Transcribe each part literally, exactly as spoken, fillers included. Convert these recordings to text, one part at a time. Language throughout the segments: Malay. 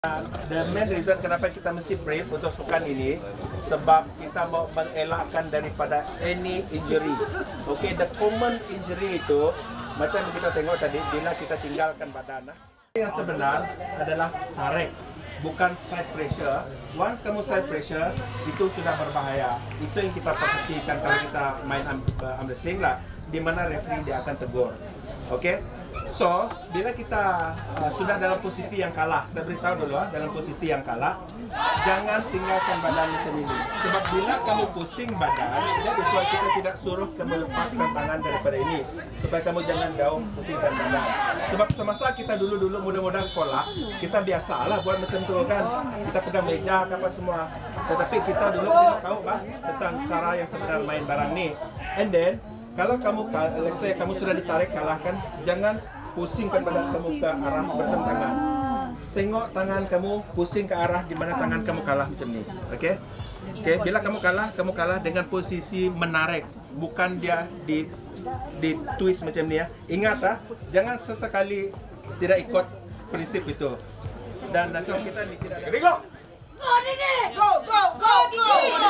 The main reason kenapa kita mesti brave untuk sukan ini sebab kita mau mengelakkan daripada any injury. Okay, the common injury itu macam kita tengok tadi bila kita tinggalkan badan. Yang sebenar adalah tarik, bukan side pressure. Once kamu side pressure itu sudah berbahaya. Itu yang kita perhatikan kalau kita main arm, arm wrestling lah, di mana referee dia akan tegur. Okay? So, bila kita uh, sudah dalam posisi yang kalah, saya beritahu dulu, uh, dalam posisi yang kalah, jangan tinggalkan badan macam ini. Sebab bila kamu pusing badan, that is why kita tidak suruh kamu lepaskan tangan daripada ini. Supaya kamu jangan jauh pusingkan badan. Sebab semasa kita dulu-dulu muda-muda sekolah, kita biasalah buat macam tu kan. Kita pegang meja, apa semua. Tetapi kita dulu tidak tahu bah, tentang cara yang sebenar main barang ni. And then, kalau kamu, let's say kamu sudah ditarik kalahkan, jangan pusingkan badan kamu ke arah bertentangan. Tengok tangan kamu pusing ke arah di mana tangan kamu kalah macam ni. Okey? Okey, bila kamu kalah, kamu kalah dengan posisi menarik, bukan dia di di twist macam ni ya. Ingat ah, jangan sesekali tidak ikut prinsip itu. Dan nasional kita ni tidak ada. Go! Go Didi! Go go go go!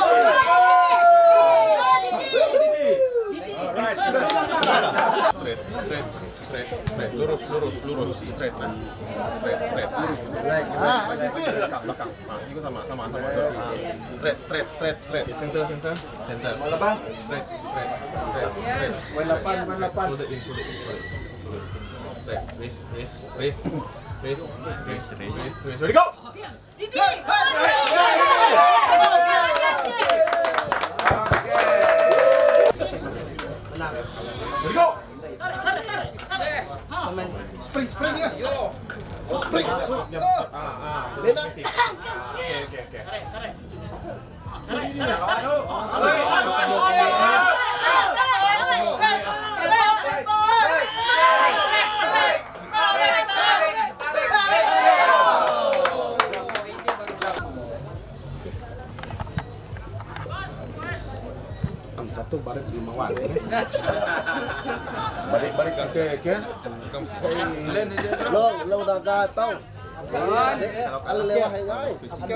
Alright. Straight, straight, straight, straight, lurus, lurus, lurus, straight, man. Straight, straight, lurus. Like, like, belakang, belakang. Ah, itu sama, sama, sama. Straight, straight, straight, straight. Center, center, center. Lapan. Straight, straight, straight, straight. One lapan, one lapan. Shoulder in, shoulder in, shoulder in. Straight, wrist, wrist, wrist, wrist, wrist, wrist, wrist. Ready, go! Didi! Ready, go! Spring, spring ya. Oh, spring. Ah, ah. Bena. Oke, oke, oke. Satu balik lima wan. Balik-balik ke ke. Lo, lo udah dah tahu. Kalau lewat hai ngai.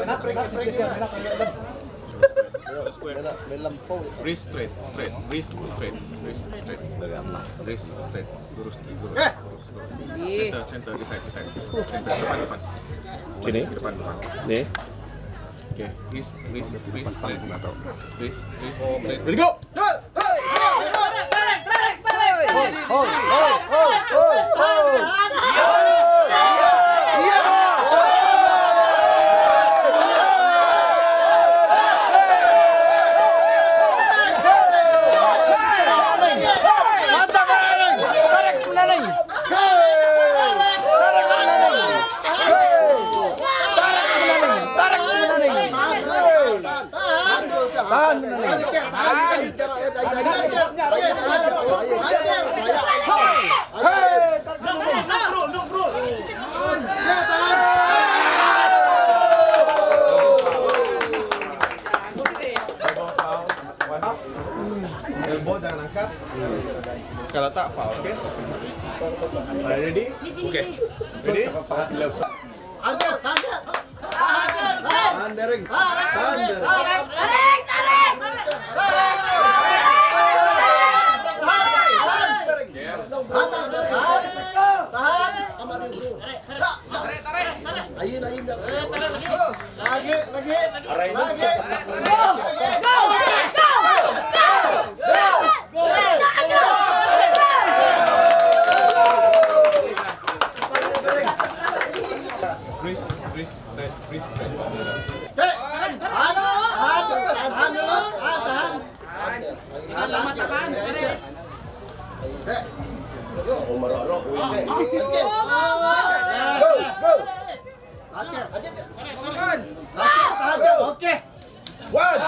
Wrist straight, straight, wrist straight, wrist straight, wrist straight, lurus, lurus, lurus, lurus. Center, center, di side, di side, center, depan, depan. Sini, depan, depan. Nih. Oke, wrist, wrist, wrist straight, atau wrist, wrist straight. Ready go! Oh, oh, oh, oh, oh. Tahan, elbow jangan angkat. Kalau tak foul, oke? Ready? Oke. Ready? Angkat, angkat. Tahan bering. Tahan bering. Tarik! Tarik! Tarik! Tahan. Aman dulu. Tarik! Tarik! Ayin, ayin. Lagi! Lagi, lagi. Lagi. Go! Go! Go! Go! Go! Wrist, wrist straight, wrist straight. Tahan, tahan, tahan dulu. Ah, tahan. Tahan! Tahan! Tarik! Go, go. Oke, aja. Tahan, oke. One.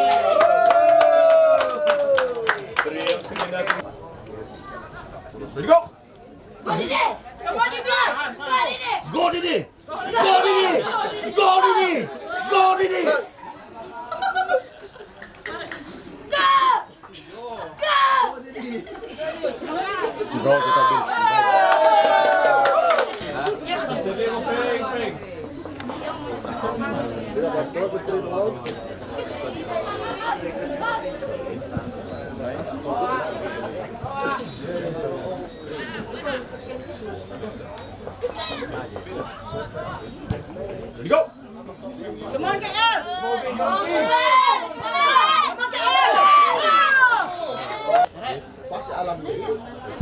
Ready go! Didi! Come on, Didi! Go, Didi! Go, Didi. Go, Didi. Go, Didi. Go, Didi. Go! Go! Bro, kita bil. Ya, Ready, go! Come on, K L! Come on, K L! Pasti alam deh.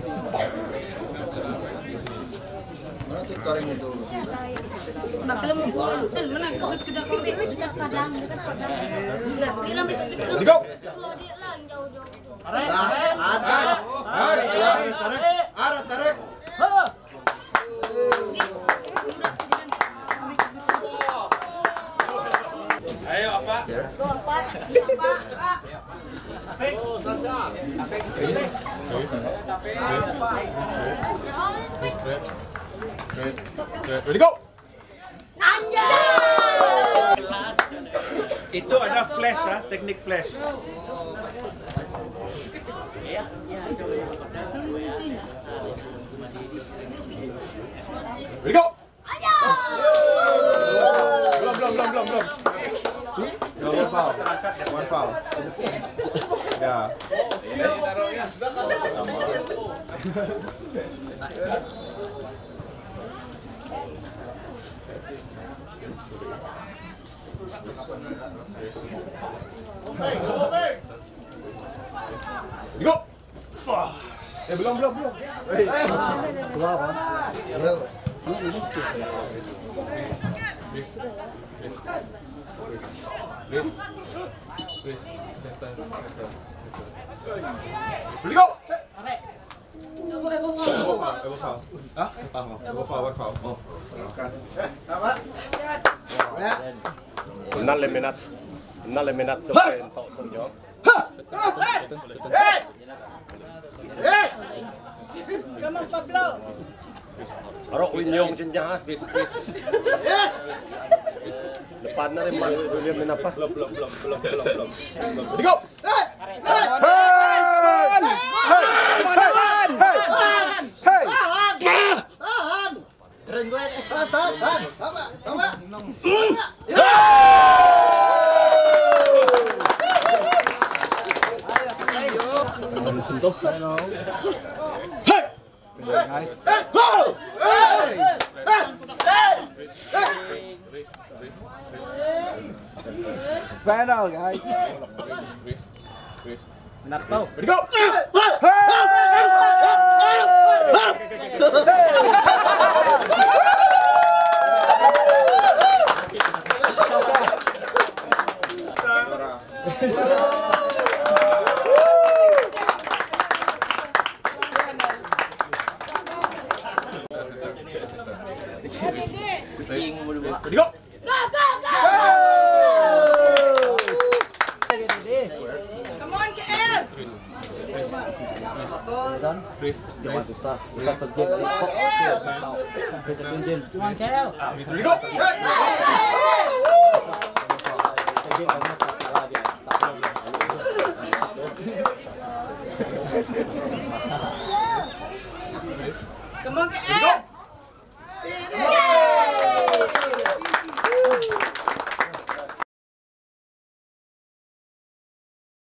Mana tuh toreng itu? Bakal mau pulang, sel menang ke sudah kau lihat sudah padang, nah kira itu sudah. Ready, go! Keluar dia lah yang jauh-jauh. Nah, ada. Tarik, tarik, tarik, tarik. Ayo apa? Go empat, empat, Pak. Straight. Straight. Straight. Ready, go! Anjay! Itu ada flash ah, teknik flash. Ready, go! Ayo! Belum, belum, belum, belum, belum. No, one foul. One foul. Ya. Go. Eh belum belum belum. Tua apa? Wrist, wrist, wrist, wrist, wrist, center, center, Ready, go! Elbow foul, elbow foul. Ah, elbow foul, one foul. Oh. năm minat năm minat sampai untuk sejauh. Come on, Pablo. Arok winyong jenjah, bis bis. Depan na rin dia minapa. Belum, belum, belum, belum, belum, belum. Ready, go! Final guys. Wrist, wrist. Not now. Ready, go! Ready, go! Go, go, go! Come on, K L! Wrist, wrist, Wrist. wrist, Susah. Susah pergi. Bisa pinjam. Cuma Cel. Ready, go! Come on, K L!